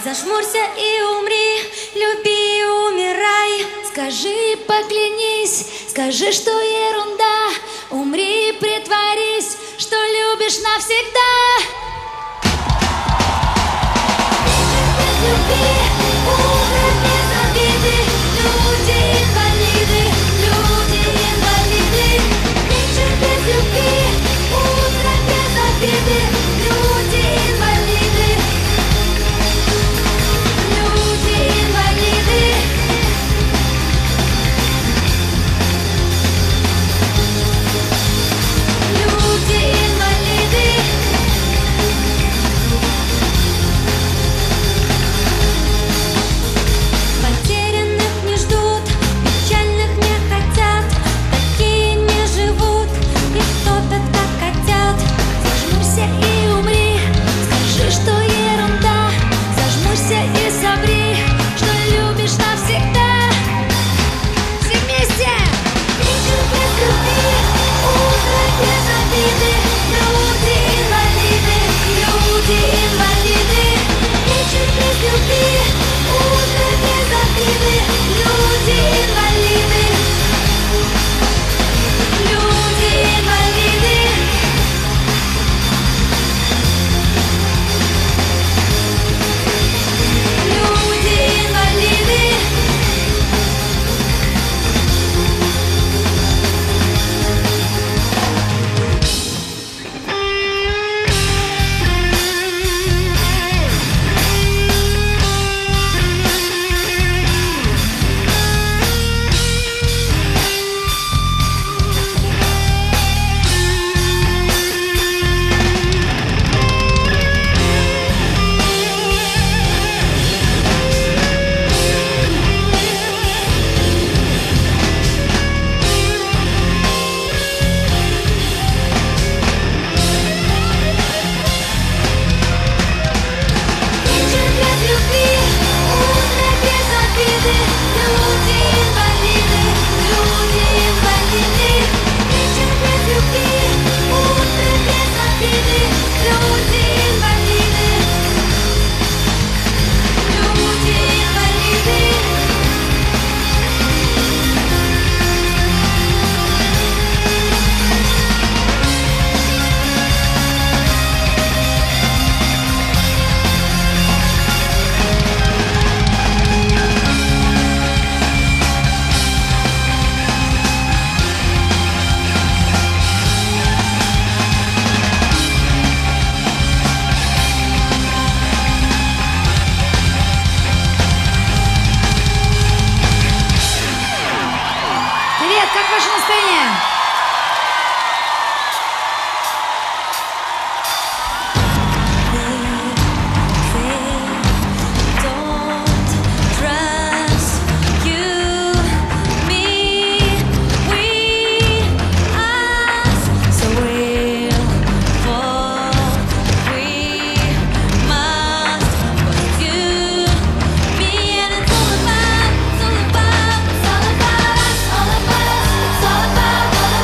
Зажмурься и умри, люби и умирай. Скажи, поклянись, скажи, что ерунда. Умри и притворись, что любишь навсегда. Люби, умри без обиды. Люди-инвалиды, люди-инвалиды. Вечер без любви, утро без обиды. Люди-инвалиды, люди-инвалиды. Люди-инвалиды. Потерянных не ждут, печальных не хотят. Такие не живут, их топят как котят. Зажмурься и умри, скажи, что ерунда. Зажмурься и соври, что любишь навсегда. Все вместе! Вечер без любви, утро без обиды. Люди-инвалиды, люди-инвалиды. Вечер без любви, утро без обиды. Люди-инвалиды, люди-инвалиды. Люди-инвалиды. Вечер без любви, утро без обиды. Люди-инвалиды, люди-инвалиды. Вечер без любви, утро без обиды. Люди-инвалиды, люди-инвалиды. Привет, как ваше настроение? All about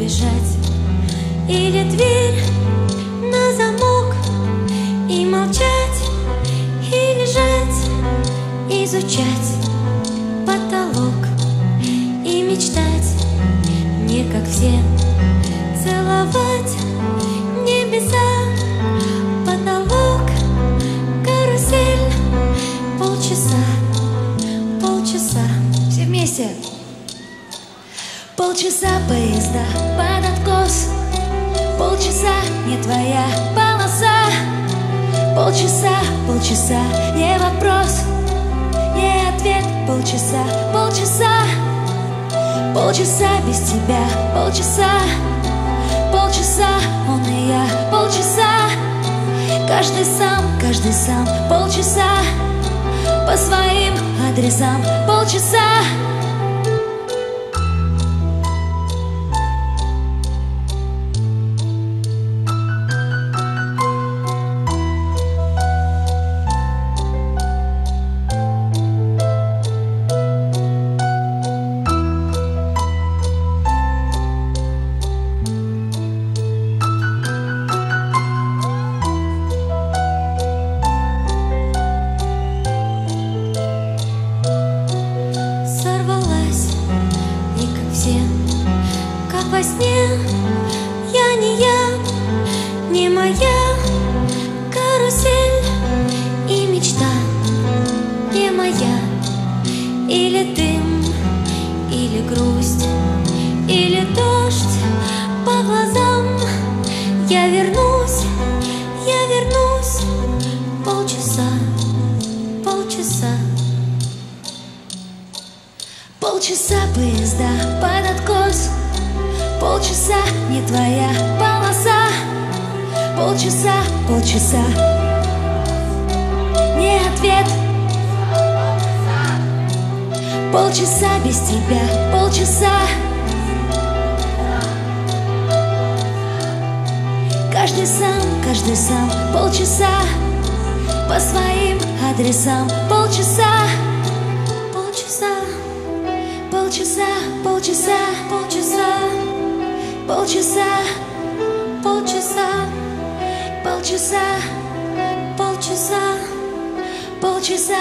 убежать, или дверь на замок и молчать, и лежать, изучать потолок и мечтать, не как все, целовать небеса, потолок, карусель, полчаса, полчаса. Все вместе. Полчаса поезда под откос, полчаса не твоя полоса, полчаса, полчаса не вопрос, не ответ, полчаса, полчаса, полчаса без тебя, полчаса, полчаса он и я, полчаса, каждый сам, полчаса по своим адресам, полчаса. Как во сне, я, не моя карусель и мечта не моя. Или дым, или грусть, или дождь по глазам. Я вернусь, полчаса, полчаса. Полчаса поезда под откос, полчаса не твоя полоса, полчаса, полчаса не ответ, полчаса без тебя, полчаса. Каждый сам, полчаса по своим адресам, полчаса, полчаса. Полчаса, полчаса, полчаса, полчаса, полчаса, полчаса, полчаса, полчаса.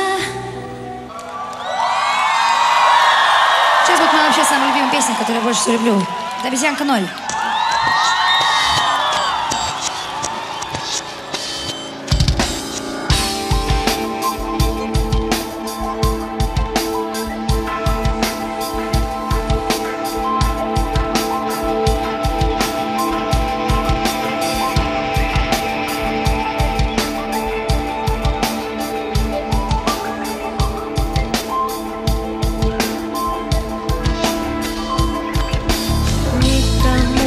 Сейчас будет моя вообще самая любимая песня, которую я больше всего люблю. Это «Обезьянка 0». Никому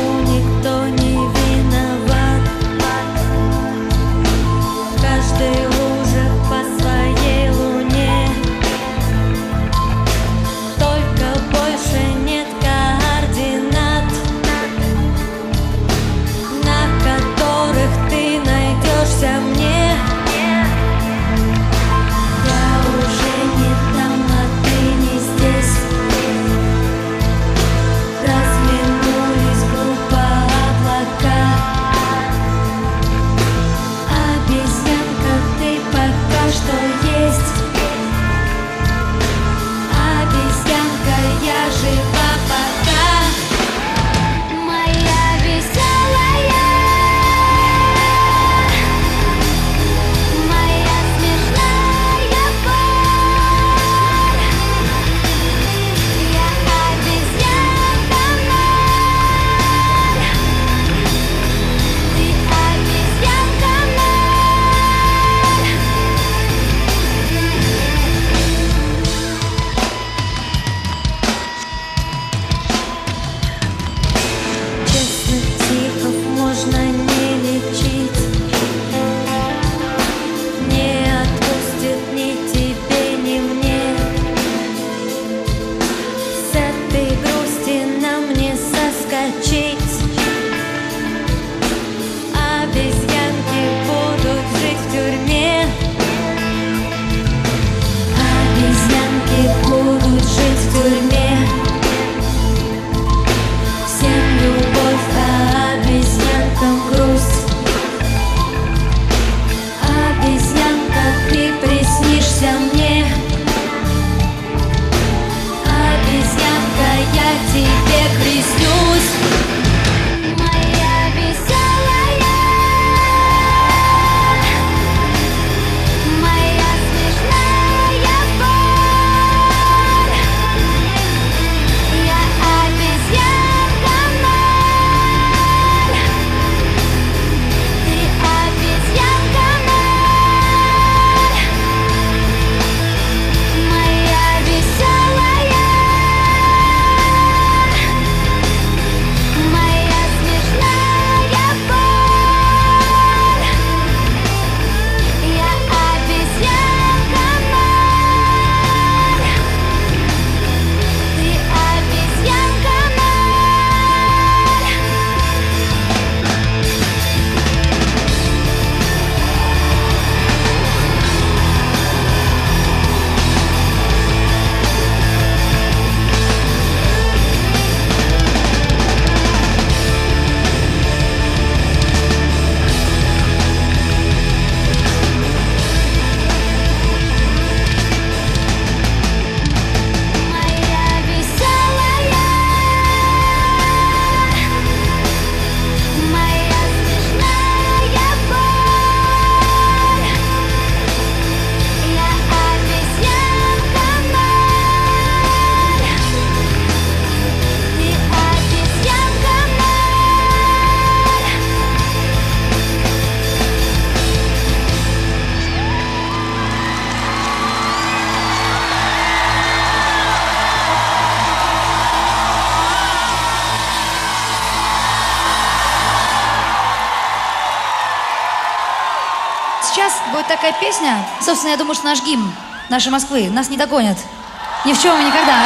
Будет такая песня. Собственно, я думаю, что наш гимн нашей Москвы. Нас не догонят. Ни в чем и никогда.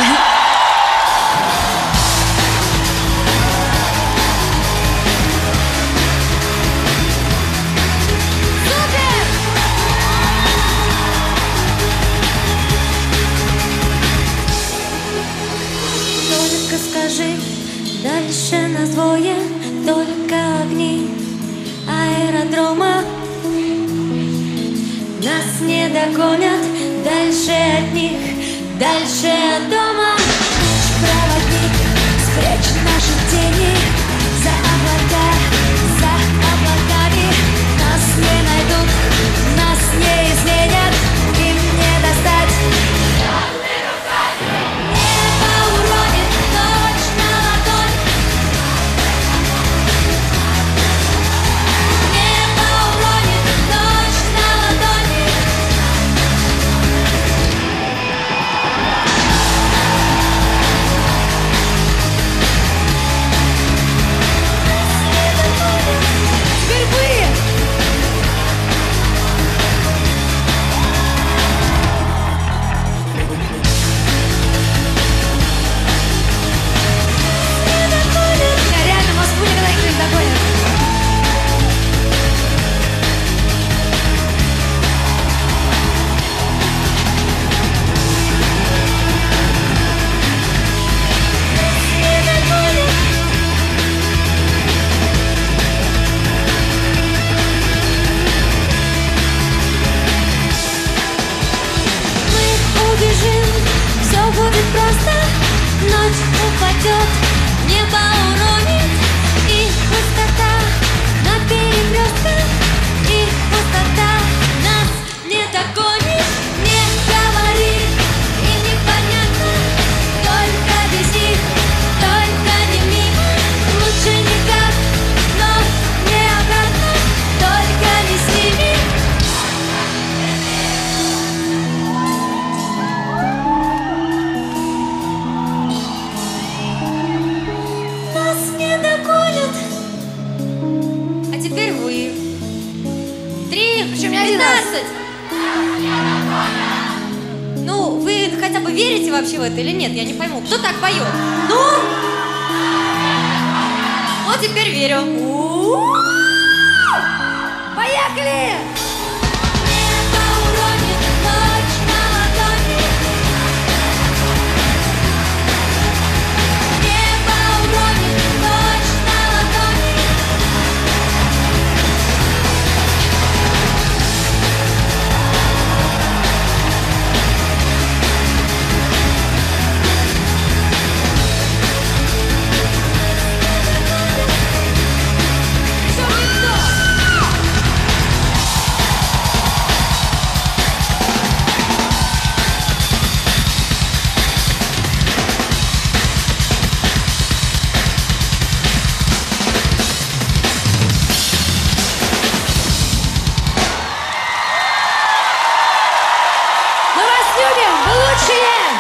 Только скажи, дальше нас двое, только огни аэродрома. Нас не догонят, дальше от них, дальше от дома. Наш проводник, спрячь наши тени за облаками. Нас не найдут, нас не изменят, им не достать. Небо уронит точно ладонь. Небо уронит точно ладони. Теперь вы! Я реально Москву никогда никто не догонит. Мы убежим, все будет просто. Ночь упадет, небо уронит. И пустота на перекрестках. И пустота нас не догонит. Не говори, им непонятно. Только без них, только не мимо. Лучше никак, но не обратно. Только не с ними. Нас не догонят. А теперь вы. 3, Причем не один раз. 15. Ну, вы хотя бы верите вообще в это или нет? Я не пойму. Кто так поет? Ну? Вот теперь верю. Поехали! Небо уронит точно ладони. Небо уронит точно ладони. Все, никто! Мы вас любим! Вы лучшие!